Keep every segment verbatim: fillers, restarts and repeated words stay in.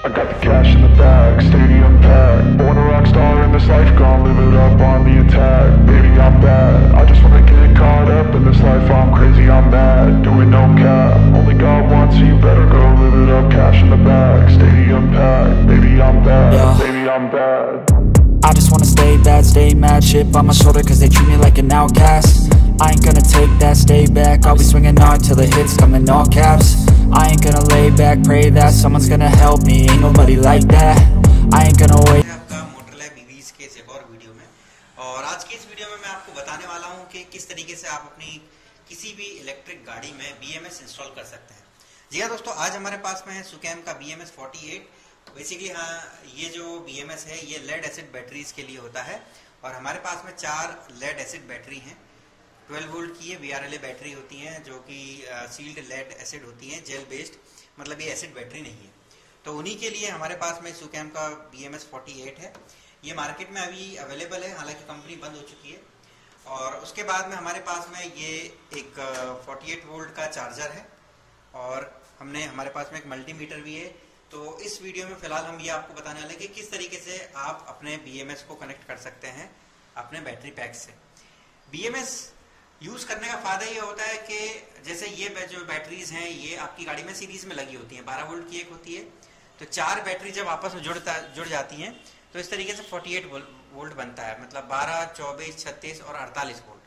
I got the cash in the bag, stadium packed. Born a rock star in this life, gonna live it up on the attack. Baby, I'm bad, I just wanna get caught up in this life. I'm crazy, I'm mad, doing no cap. Only God wants, so you better go live it up. Cash in the bag, stadium packed. Baby, I'm bad, yeah. Baby, I'm bad. I just wanna stay bad, stay mad. Chip on my shoulder cause they treat me like an outcast. I ain't gonna take that, stay back. I'll be swinging hard till the hits come in all caps. I ain't gonna lay back, pray that someone's gonna help me. Ain't nobody like that. I ain't gonna wait. आपका मोटरलाइफ बीवीज के एक और video में, और आज की इस video में मैं आपको बताने वाला हूं कि किस तरीके से आप अपनी किसी भी इलेक्ट्रिक गाड़ी में बीएमएस इंस्टॉल कर सकते हैं। जी हाँ दोस्तों, आज हमारे पास में है सुकैम का B M S forty eight. Basically हाँ, ये जो बी एम एस है ये लेड एसिड बैटरीज के लिए होता है, और हमारे पास में चार लेड एसिड बैटरी हैं। ट्वेल्व वोल्ट की ये V R L A battery होती हैं जो कि सील्ड लेड एसिड होती हैं, जेल बेस्ड, मतलब ये एसिड बैटरी नहीं है। तो उन्हीं के लिए हमारे पास में सुकैम का B M S forty eight है। ये मार्केट में अभी अवेलेबल है, हालांकि कंपनी बंद हो चुकी है। और उसके बाद में हमारे पास में ये एक फोर्टी एट वोल्ट का चार्जर है, और हमने हमारे पास में एक मल्टीमीटर भी है। तो इस वीडियो में फिलहाल हम ये आपको बताने वाले हैं कि किस तरीके से आप अपने बी एम एस को कनेक्ट कर सकते हैं अपने बैटरी पैक से। बी एम एस यूज करने का फायदा ये होता है कि जैसे ये जो बैटरीज हैं ये आपकी गाड़ी में सीरीज में लगी होती हैं, बारह वोल्ट की एक होती है। तो चार बैटरी जब आपस में जुड़ता जुड़ जाती हैं तो इस तरीके से फोर्टी एट वोल्ट बनता है, मतलब बारह, चौबीस, छत्तीस और अड़तालीस वोल्ट।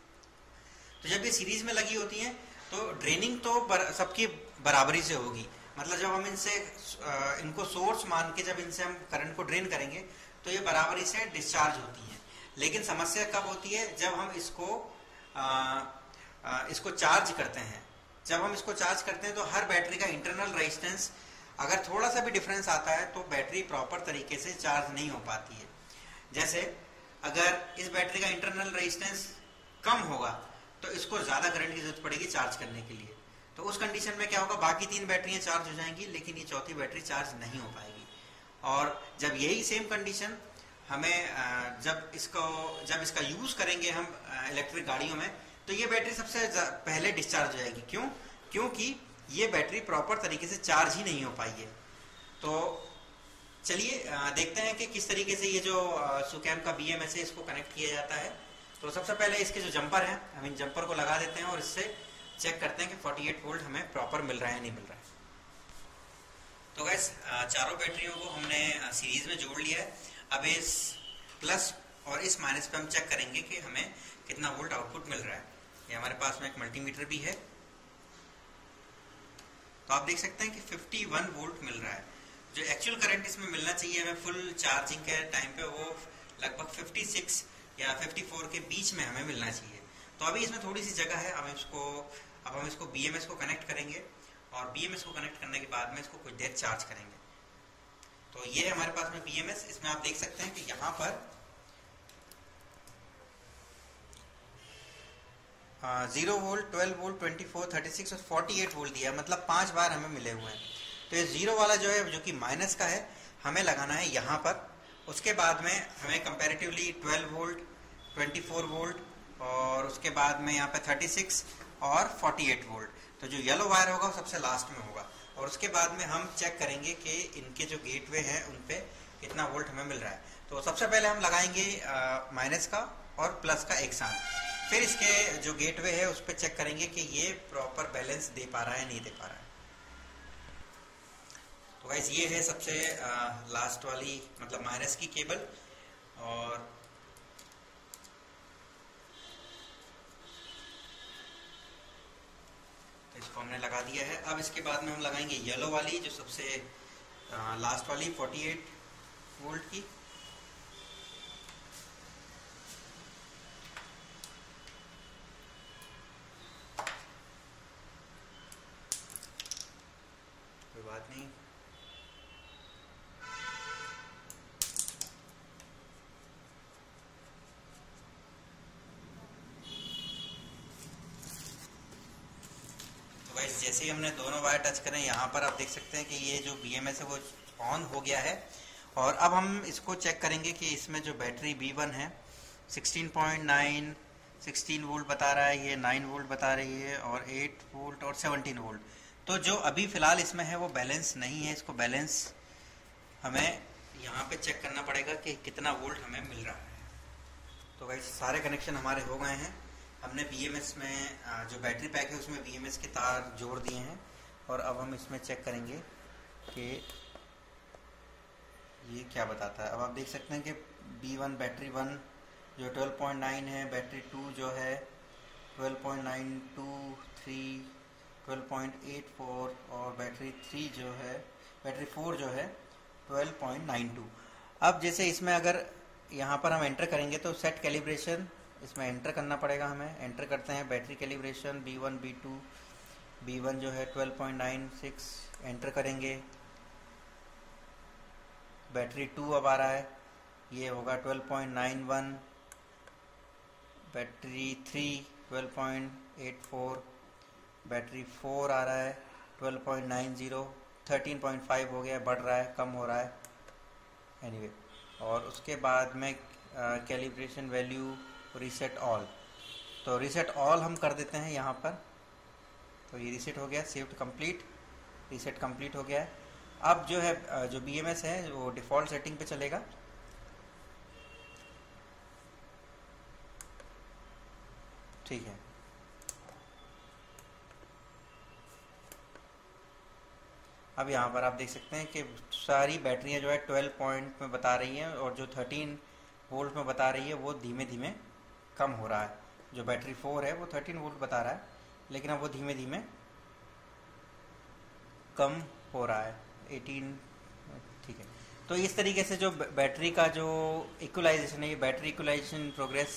तो जब ये सीरीज में लगी होती हैं तो ड्रेनिंग तो बर, सबकी बराबरी से होगी। मतलब जब हम इनसे इनको सोर्स मान के जब इनसे हम करंट को ड्रेन करेंगे तो ये बराबरी से डिस्चार्ज होती है। लेकिन समस्या कब होती है? जब हम इसको आ, आ, इसको चार्ज करते हैं। जब हम इसको चार्ज करते हैं तो हर बैटरी का इंटरनल रेजिस्टेंस अगर थोड़ा सा भी डिफरेंस आता है तो बैटरी प्रॉपर तरीके से चार्ज नहीं हो पाती है। जैसे अगर इस बैटरी का इंटरनल रेजिस्टेंस कम होगा तो इसको ज्यादा करंट की जरूरत पड़ेगी चार्ज करने के लिए। तो उस कंडीशन में क्या होगा, बाकी तीन बैटरियां चार्ज हो जाएंगी लेकिन ये चौथी बैटरी चार्ज नहीं हो पाएगी। और जब यही सेम कंडीशन हमें जब इसको जब इसका यूज करेंगे हम इलेक्ट्रिक गाड़ियों में तो ये बैटरी सबसे पहले डिस्चार्ज हो जाएगी। क्यों? क्योंकि ये बैटरी प्रॉपर तरीके से चार्ज ही नहीं हो पाई है। तो चलिए देखते हैं कि किस तरीके से ये जो सुकैम का बी एम एस है इसको कनेक्ट किया जाता है। तो सबसे पहले इसके जो जंपर हैं हम इन जंपर को लगा देते हैं और इससे चेक करते हैं कि फोर्टी एट वोल्ट हमें प्रॉपर मिल रहा है या नहीं मिल रहा है। तो गैस चारों बैटरियों को हमने सीरीज में जोड़ लिया है। अब इस प्लस और इस माइनस पे हम चेक करेंगे कि हमें कितना वोल्ट आउटपुट मिल रहा है। ये हमारे पास में एक मल्टीमीटर भी है, तो आप देख सकते हैं कि फिफ्टी वन वोल्ट मिल रहा है। जो एक्चुअल करंट इसमें मिलना चाहिए हमें फुल चार्जिंग के टाइम पे वो लगभग फिफ्टी सिक्स या फिफ्टी फोर के बीच में हमें मिलना चाहिए। तो अभी इसमें थोड़ी सी जगह है, हम इसको अब हम इसको बी एम एस को कनेक्ट करेंगे और बी एम एस को कनेक्ट करने के बाद में इसको कुछ देर चार्ज करेंगे। तो ये है हमारे पास में बी एम एस। इसमें आप देख सकते हैं कि यहाँ पर zero volt, twelve volt, twenty four, thirty six और फोर्टी एट वोल्ट दिया है, मतलब पांच बार हमें मिले हुए हैं। तो ये जीरो वाला जो है जो कि माइनस का है हमें लगाना है यहाँ पर। उसके बाद में हमें comparatively twelve volt, twenty four volt और उसके बाद में यहाँ पे थर्टी सिक्स और फोर्टी एट वोल्ट। तो जो येलो वायर होगा वो सबसे लास्ट में होगा। और उसके बाद में हम चेक करेंगे कि इनके जो गेटवे हैं उन पे कितना वोल्ट हमें मिल रहा है। तो सबसे पहले हम लगाएंगे माइनस का और प्लस का एक साथ। फिर इसके जो गेटवे है उस पर चेक करेंगे कि ये प्रॉपर बैलेंस दे पा रहा है नहीं दे पा रहा है। तो गाइस ये है सबसे आ, लास्ट वाली मतलब माइनस की केबल, और इसको हमने लगा दिया है। अब इसके बाद में हम लगाएंगे येलो वाली जो सबसे आ, लास्ट वाली फोर्टी एट वोल्ट की। कोई बात नहीं, जैसे ही हमने दोनों वायर टच करें यहाँ पर आप देख सकते हैं कि ये जो बी एम एस है वो ऑन हो गया है। और अब हम इसको चेक करेंगे कि इसमें जो बैटरी बी वन है sixteen point nine, sixteen volt बता रहा है, ये नाइन वोल्ट बता रही है, और एट वोल्ट और सेवनटीन वोल्ट। तो जो अभी फ़िलहाल इसमें है वो बैलेंस नहीं है, इसको बैलेंस हमें यहाँ पे चेक करना पड़ेगा कि कितना वोल्ट हमें मिल रहा है। तो गाइस सारे कनेक्शन हमारे हो गए हैं। हमने बी एम एस में जो बैटरी पैक है उसमें बी एम एस के तार जोड़ दिए हैं और अब हम इसमें चेक करेंगे कि ये क्या बताता है। अब आप देख सकते हैं कि बी वन बैटरी वन जो ट्वेल्व पॉइंट नाइन है, बैटरी टू जो है twelve point nine two three, twelve point eight four और बैटरी थ्री जो है बैटरी फोर जो है ट्वेल्व पॉइंट नाइन टू। अब जैसे इसमें अगर यहाँ पर हम एंटर करेंगे तो सेट कैलिब्रेशन इसमें एंटर करना पड़ेगा हमें। एंटर करते हैं battery calibration B one B two, B one जो है twelve point nine six enter करेंगे। बैटरी टू अब आ रहा है, ये होगा twelve point nine one, battery three twelve point eight four, battery four आ रहा है twelve point nine zero, thirteen point five हो गया, बढ़ रहा है कम हो रहा है एनीवे anyway. और उसके बाद में कैलिब्रेशन वैल्यू रीसेट ऑल, तो रीसेट ऑल हम कर देते हैं यहाँ पर। तो ये रीसेट हो गया, सेव्ड कंप्लीट, रीसेट कंप्लीट हो गया है। अब जो है जो बी एम एस है वो डिफ़ॉल्ट सेटिंग पे चलेगा। ठीक है, अब यहाँ पर आप देख सकते हैं कि सारी बैटरियाँ जो है ट्वेल्व पॉइंट में बता रही हैं और जो थर्टीन वोल्ट में बता रही है वो धीमे धीमे कम हो रहा है। जो बैटरी फोर है वो थर्टीन वोल्ट बता रहा है, लेकिन अब वो धीमे धीमे कम हो रहा है एटीन। ठीक है, तो इस तरीके से जो बैटरी का जो इक्वलाइजेशन है, ये बैटरी इक्वलाइजेशन प्रोग्रेस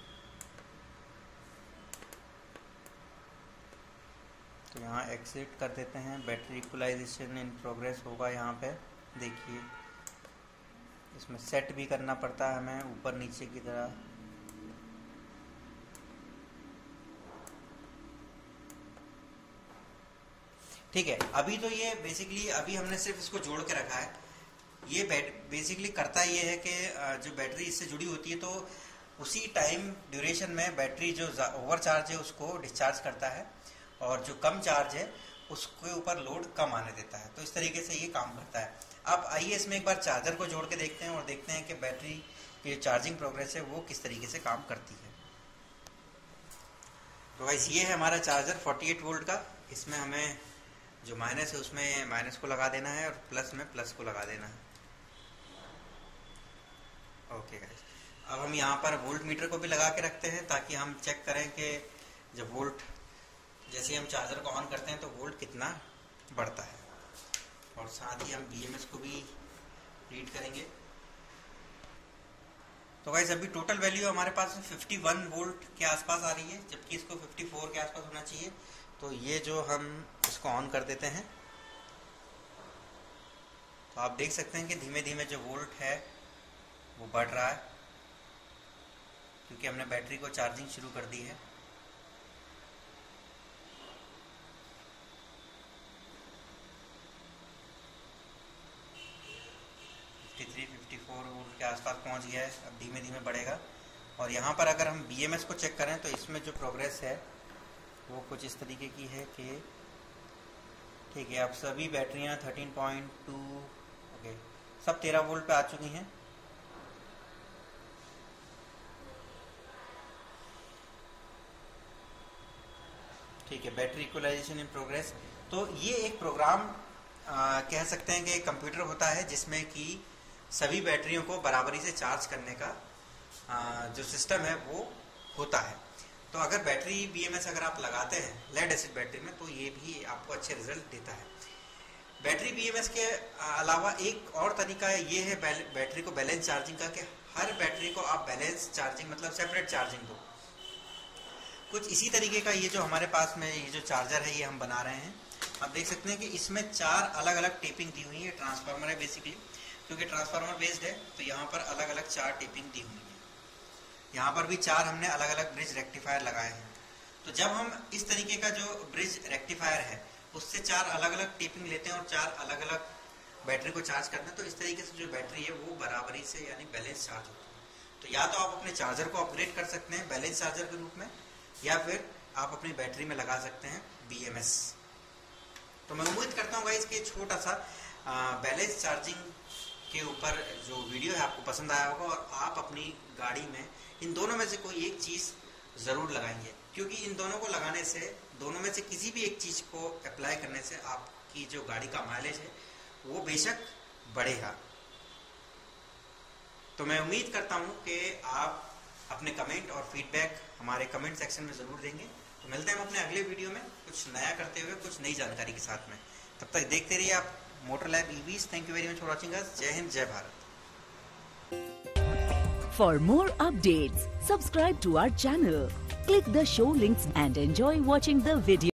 तो यहाँ एक्सिट कर देते हैं। बैटरी इक्वलाइजेशन इन प्रोग्रेस होगा यहाँ पे, देखिए इसमें सेट भी करना पड़ता है हमें ऊपर नीचे की तरह। ठीक है, अभी तो ये बेसिकली अभी हमने सिर्फ इसको जोड़ के रखा है। ये बेसिकली करता ये है कि जो बैटरी इससे जुड़ी होती है तो उसी टाइम ड्यूरेशन में बैटरी जो ओवर चार्ज है उसको डिस्चार्ज करता है और जो कम चार्ज है उसके ऊपर लोड कम आने देता है। तो इस तरीके से ये काम करता है। अब आइए इसमें एक बार चार्जर को जोड़ के देखते हैं और देखते हैं कि बैटरी की चार्जिंग प्रोग्रेस है वो किस तरीके से काम करती है। तो गाइस ये है हमारा चार्जर फोर्टी एट वोल्ट का। इसमें हमें जो माइनस है उसमें माइनस को लगा देना है और प्लस में प्लस को लगा देना है। ओके गाइस, अब हम यहाँ पर वोल्ट मीटर को भी लगा के रखते हैं ताकि हम चेक करें कि जब वोल्ट जैसे हम चार्जर को ऑन करते हैं तो वोल्ट कितना बढ़ता है। और साथ ही हम बी एम एस को भी रीड करेंगे। तो गाइस अभी टोटल वैल्यू हमारे पास फिफ्टी वन वोल्ट के आसपास आ रही है, जबकि इसको फिफ्टी फोर के आसपास होना चाहिए। तो ये जो हम इसको ऑन कर देते हैं तो आप देख सकते हैं कि धीमे धीमे जो वोल्ट है वो बढ़ रहा है क्योंकि हमने बैटरी को चार्जिंग शुरू कर दी है। Fifty three fifty four volt के आसपास पहुंच गया है, अब धीमे धीमे बढ़ेगा। और यहाँ पर अगर हम बी एम एस को चेक करें तो इसमें जो प्रोग्रेस है वो कुछ इस तरीके की है कि ठीक है, अब सभी बैटरियाँ थर्टीन पॉइंट टू ओके सब तेरह वोल्ट पे आ चुकी हैं। ठीक है, बैटरी इक्वलाइजेशन इन प्रोग्रेस। तो ये एक प्रोग्राम आ, कह सकते हैं कि कंप्यूटर होता है जिसमें कि सभी बैटरियों को बराबरी से चार्ज करने का आ, जो सिस्टम है वो होता है। तो अगर बैटरी बी एम एस अगर आप लगाते हैं लेड एसिड बैटरी में तो ये भी आपको अच्छे रिजल्ट देता है। बैटरी बी एम एस के अलावा एक और तरीका ये है बैटरी को बैलेंस चार्जिंग का कि हर बैटरी को आप बैलेंस चार्जिंग मतलब सेपरेट चार्जिंग दो। कुछ इसी तरीके का ये जो हमारे पास में ये जो चार्जर है ये हम बना रहे हैं। आप देख सकते हैं कि इसमें चार अलग अलग टेपिंग दी हुई है। ट्रांसफार्मर है बेसिकली, क्योंकि ट्रांसफार्मर बेस्ड है तो यहाँ पर अलग अलग चार टेपिंग दी हुई है। यहाँ पर भी चार हमने अलग अलग ब्रिज रेक्टिफायर लगाए हैं। तो जब हम इस तरीके का जो ब्रिज रेक्टिफायर है उससे चार अलग अलग टेपिंग लेते हैं और चार अलग अलग बैटरी को चार्ज करते हैं तो इस तरीके से जो बैटरी है वो बराबरी से यानी बैलेंस चार्ज होती है। तो या तो आप अपने चार्जर को अपग्रेड कर सकते हैं बैलेंस चार्जर के रूप में, या फिर आप अपनी बैटरी में लगा सकते हैं बी एम एस। तो मैं उम्मीद करता हूँ गाइस कि छोटा सा बैलेंस चार्जिंग के ऊपर जो वीडियो है आपको पसंद आया होगा और आप अपनी गाड़ी में इन दोनों में से कोई एक चीज़ ज़रूर लगाएंगे, क्योंकि इन दोनों को लगाने से, दोनों में से किसी भी एक चीज़ को अप्लाई करने से आपकी जो गाड़ी का माइलेज है वो बेशक बढ़ेगा। तो मैं उम्मीद करता हूँ कि आप अपने कमेंट और फीडबैक हमारे कमेंट सेक्शन में ज़रूर देंगे। तो मिलते हैं हम अपने अगले वीडियो में कुछ नया करते हुए, कुछ नई जानकारी के साथ में। तब तक देखते रहिए आप motor lab EVs. Thank you very much for watching us. जय हिंद, जय Bharat. For more updates, subscribe to our channel, click the show links and enjoy watching the video.